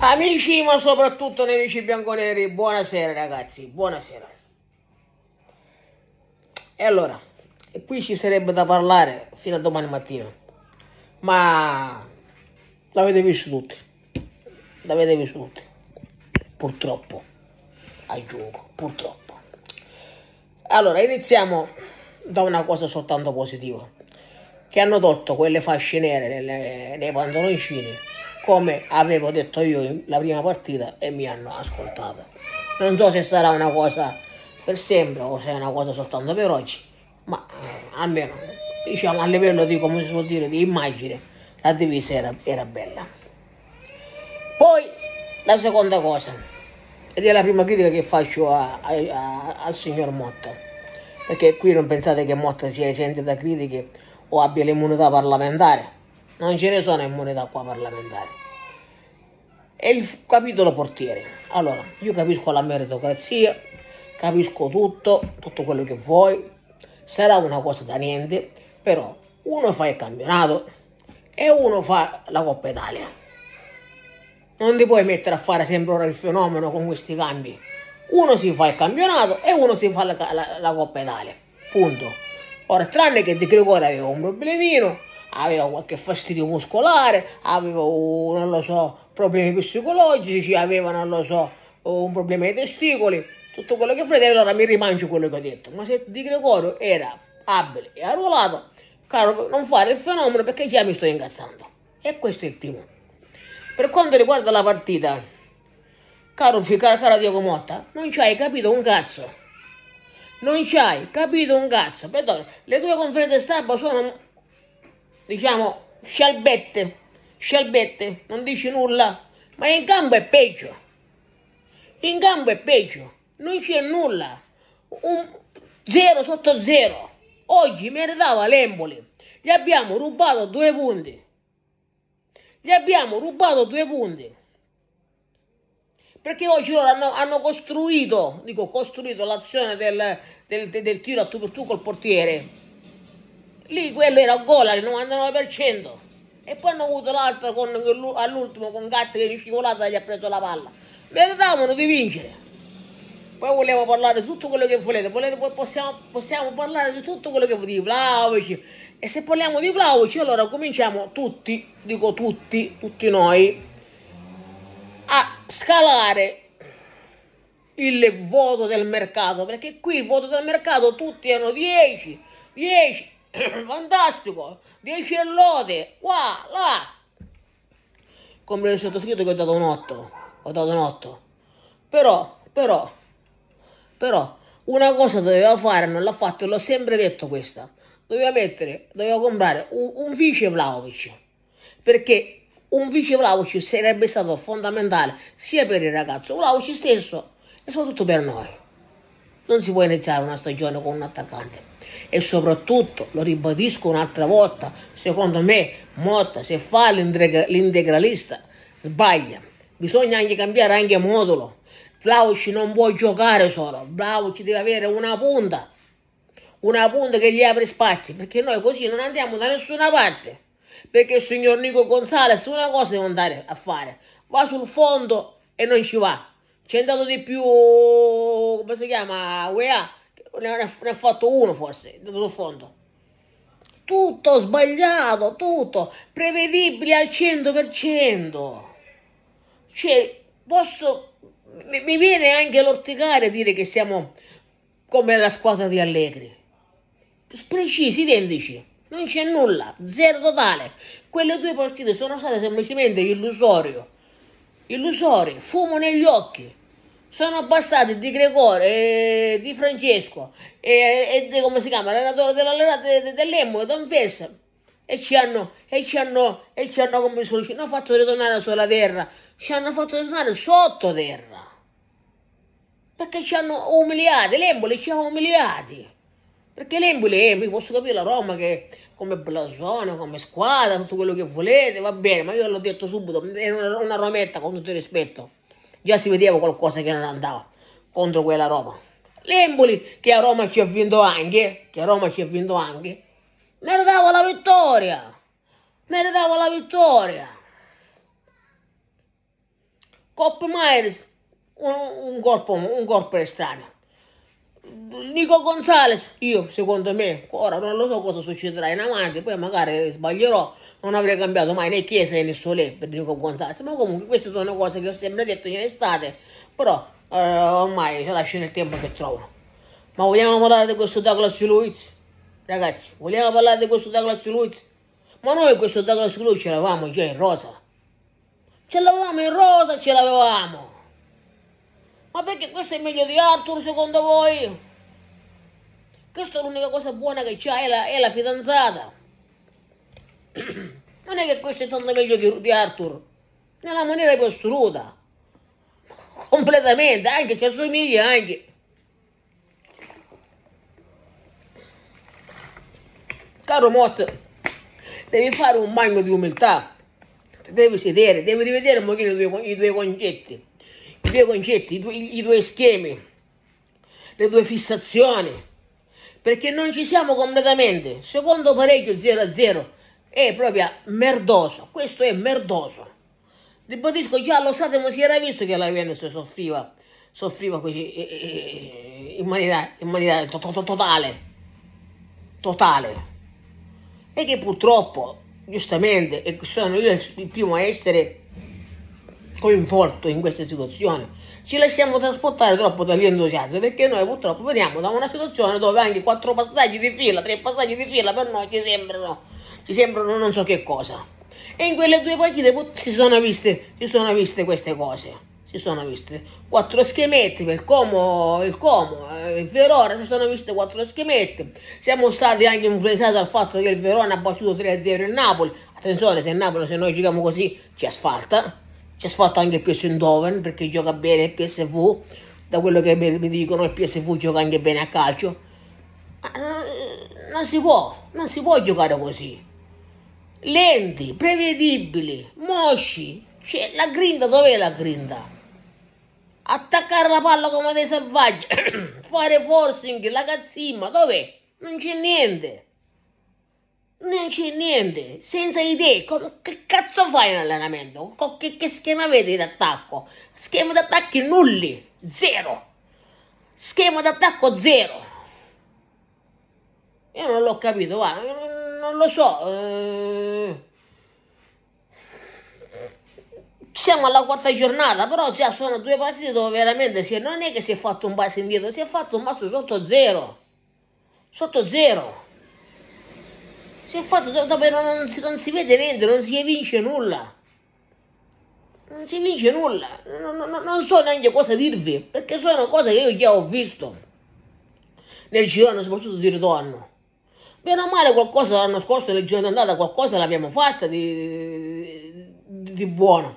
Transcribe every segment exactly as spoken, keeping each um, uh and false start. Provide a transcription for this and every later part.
Amici, ma soprattutto nemici bianconeri, buonasera ragazzi, buonasera. E allora, e qui ci sarebbe da parlare fino a domani mattina, ma l'avete visto tutti, l'avete visto tutti, purtroppo, aggiungo, purtroppo. Allora, iniziamo da una cosa soltanto positiva, che hanno tolto quelle fasce nere nelle, nei pantaloncini, come avevo detto io in la prima partita, e mi hanno ascoltato. Non so se sarà una cosa per sempre o se è una cosa soltanto per oggi, ma eh, almeno, diciamo, a livello di, come si suol dire, di immagine, la divisa era, era bella. Poi, la seconda cosa, ed è la prima critica che faccio a, a, a, al signor Motta, perché qui non pensate che Motta sia esente da critiche o abbia l'immunità parlamentare. Non ce ne sono immunità qua parlamentari. E il capitolo portiere. Allora, io capisco la meritocrazia, capisco tutto, tutto quello che vuoi, sarà una cosa da niente, però uno fa il campionato e uno fa la Coppa Italia. Non ti puoi mettere a fare sempre ora il fenomeno con questi cambi. Uno si fa il campionato e uno si fa la, la, la Coppa Italia. Punto. Ora, tranne che Di Gregori aveva un problemino, aveva qualche fastidio muscolare, aveva, non lo so, problemi psicologici, aveva, non lo so, un problema ai testicoli, tutto quello che volete, allora mi rimangio quello che ho detto. Ma se Di Gregorio era abile e arruolato, caro, non fare il fenomeno perché già mi sto incazzando. E questo è il primo. Per quanto riguarda la partita, caro, caro, caro Diego Motta, non ci hai capito un cazzo. Non ci hai capito un cazzo. Perdone, le tue conferenze stampa sono, diciamo, scialbette, scialbette, non dici nulla, ma in campo è peggio. In campo è peggio, non c'è nulla. Un zero sotto zero. Oggi meritava l'Empoli. Gli abbiamo rubato due punti. Gli abbiamo rubato due punti. Perché oggi loro hanno, hanno costruito, dico costruito l'azione del, del, del, del tiro a tu per tu col portiere. Lì quello era gol al novantanove per cento. E poi hanno avuto l'altra all'ultimo con Gatti che in scivolata gli ha preso la palla. Meritavano di vincere. Poi volevo parlare di tutto quello che volete. volete possiamo, possiamo parlare di tutto quello che volete, di Vlahovic. E se parliamo di Vlahovic, allora cominciamo tutti, dico tutti, tutti noi, a scalare il voto del mercato, perché qui il voto del mercato tutti hanno dieci, dieci, fantastico, dieci e lode, qua, là, come il sottoscritto che ho dato un otto, ho dato un otto, però, però, però, una cosa doveva fare, non l'ha fatto e l'ho sempre detto questa, doveva mettere, doveva comprare un, un vice Vlahovic, perché un vice Vlahovic sarebbe stato fondamentale sia per il ragazzo Vlahovic stesso e soprattutto per noi. Non si può iniziare una stagione con un attaccante. E soprattutto, lo ribadisco un'altra volta, secondo me Motta, se fa l'integralista, sbaglia. Bisogna anche cambiare anche modulo. Vlahovic non può giocare solo, Vlahovic deve avere una punta, una punta che gli apre spazi, perché noi così non andiamo da nessuna parte. Perché il signor Nico Gonzalez una cosa deve andare a fare, va sul fondo e non ci va. C'è andato di più, come si chiama, U E A, ne ha fatto uno forse, è andato sul fondo. Tutto sbagliato, tutto, prevedibile al cento per cento. Cioè, posso, mi, mi viene anche l'orticare dire che siamo come la squadra di Allegri. Precisi, identici. Non c'è nulla, zero totale. Quelle due partite sono state semplicemente illusorio, illusorie, fumo negli occhi. Sono bastati Di Gregorio e Di Francesco e, e come si chiama, l'allenatore dell'Empoli, Don Versa, e ci hanno, e ci hanno, e ci hanno, come sono, ci hanno fatto ritornare sulla terra, ci hanno fatto ritornare sottoterra. Perché ci hanno umiliati, l'Empoli ci ha umiliati. Perché l'Empoli, vi posso capire la Roma che come blasone, come squadra, tutto quello che volete, va bene, ma io l'ho detto subito, è una, una rometta con tutto il rispetto. Già si vedeva qualcosa che non andava contro quella Roma. L'Empoli, che a Roma ci ha vinto anche, che a Roma ci ha vinto anche, meritava la vittoria, meritava la vittoria. Coppa Myers, un, un corpo, un corpo estraneo. Nico Gonzalez, io secondo me, ora non lo so cosa succederà in avanti, poi magari sbaglierò, non avrei cambiato mai né Chiesa né Solé per Nico Gonzalez, ma comunque queste sono cose che ho sempre detto in estate, però eh, ormai ci lasciano il tempo che trovano. Ma vogliamo parlare di questo Douglas Luiz? Ragazzi, vogliamo parlare di questo Douglas Luiz? Ma noi questo Douglas Luiz ce l'avevamo già in rosa, ce l'avevamo in rosa, ce l'avevamo. Ma perché questo è meglio di Arthur secondo voi? Questa è l'unica cosa buona che c'ha, è la, è la fidanzata. Non è che questo è tanto meglio di, di Arthur, nella maniera più assoluta. Completamente, anche ci assomiglia anche. Caro Mott, devi fare un bagno di umiltà, devi sedere, devi rivedere un pochino i due, i due concetti. I due concetti, i due, i due schemi, le due fissazioni, perché non ci siamo completamente. Secondo pareggio zero a zero è proprio merdoso, questo è merdoso. Ribadisco, già allo stadio si era visto che la Juventus soffriva, soffriva così, in maniera, in maniera to to totale, totale. E che purtroppo, giustamente, e sono io il primo a essere coinvolto in queste situazioni, ci lasciamo trasportare troppo dagli entusiasmi, perché noi purtroppo veniamo da una situazione dove anche quattro passaggi di fila, tre passaggi di fila per noi ci sembrano, ci sembrano non so che cosa. E in quelle due partite si sono viste, si sono viste queste cose, si sono viste quattro schemetti per il Como, il Como, il Verona, si sono viste quattro schemetti. Siamo stati anche influenzati dal fatto che il Verona ha battuto tre a zero il Napoli. Attenzione, se il Napoli, se noi giochiamo così, ci asfalta. Ci asfalta anche il P S Eindhoven, perché gioca bene il P S V, da quello che mi dicono il P S V gioca anche bene a calcio. Ma non si può, non si può giocare così. Lenti, prevedibili, mosci. Cioè, la grinta, dov'è la grinta? Attaccare la palla come dei selvaggi, fare forcing, la cazzimma, dov'è? Non c'è niente. Non c'è niente, senza idee. Che cazzo fai in allenamento? Che, che schema vedi d'attacco? Schema d'attacchi nulli, zero. Schema d'attacco zero. Io non l'ho capito, guarda, non, non lo so. Eh... Siamo alla quarta giornata, però già sono due partite dove veramente si è, non è che si è fatto un passo indietro, si è fatto un passo sotto zero. Sotto zero. Si è fatto dove non si, non si vede niente, non si evince nulla. Non si evince nulla. Non, non, non so neanche cosa dirvi, perché sono cose che io già ho visto nel girone, soprattutto di ritorno. Bene o male qualcosa l'anno scorso, nel girone d'andata, qualcosa l'abbiamo fatta di, di, di buono.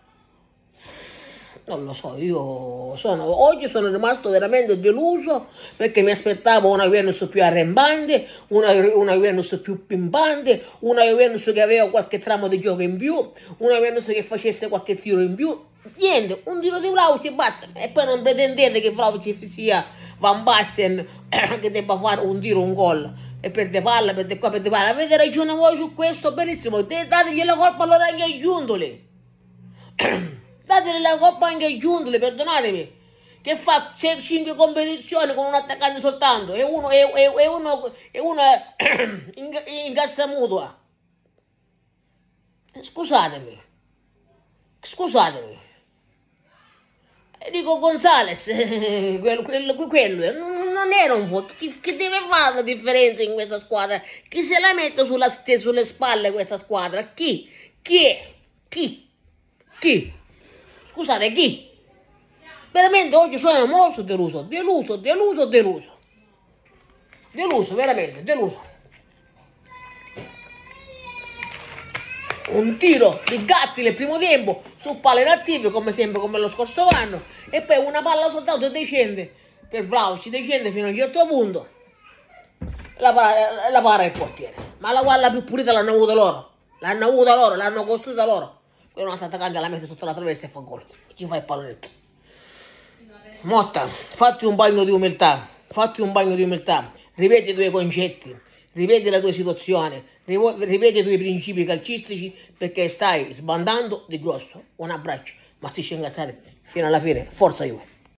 Non lo so, io sono, oggi sono rimasto veramente deluso, perché mi aspettavo una Juventus più arrembante, una, una Juventus più pimpante, una Juventus che aveva qualche tramo di gioco in più, una Juventus che facesse qualche tiro in più. Niente, un tiro di Vlahovic e basta. E poi non pretendete che Vlahovic sia Van Basten che debba fare un tiro, un gol, e perde palla, perde qua, perde palla. Avete ragione voi su questo, benissimo, dategli la colpa allora anche ai Giuntoli. Dategli la colpa anche ai Giuntoli, perdonatemi, che fa cinque competizioni con un attaccante soltanto, e uno, e, e, e uno, e uno in, in cassa mutua. Scusatemi, scusatemi. Nico Gonzalez, quello, quello, quello non era un voto. Chi, chi deve fare la differenza in questa squadra? Chi se la mette sulla, sulle spalle questa squadra? Chi? Chi è? Chi? Chi? Scusate, chi? Veramente oggi sono molto deluso, deluso, deluso, deluso. Deluso, veramente, deluso. Un tiro di Gatti nel primo tempo su palle inattive, come sempre, come lo scorso anno, e poi una palla soltanto decente per Vlahovic, decente fino a un certo punto, la para, la para il portiere. Ma la guardia più pulita l'hanno avuta loro, l'hanno avuta loro, l'hanno costruita loro. Poi un altro attaccante la mette sotto la traversa e fa gol, ci fa il pallonetto. Motta, fatti un bagno di umiltà, fatti un bagno di umiltà, rivedi i tuoi concetti, rivedi la tua situazione, rivedi i tuoi principi calcistici, perché stai sbandando di grosso. Un abbraccio. ma si scengazzate fino alla fine. Forza Juve!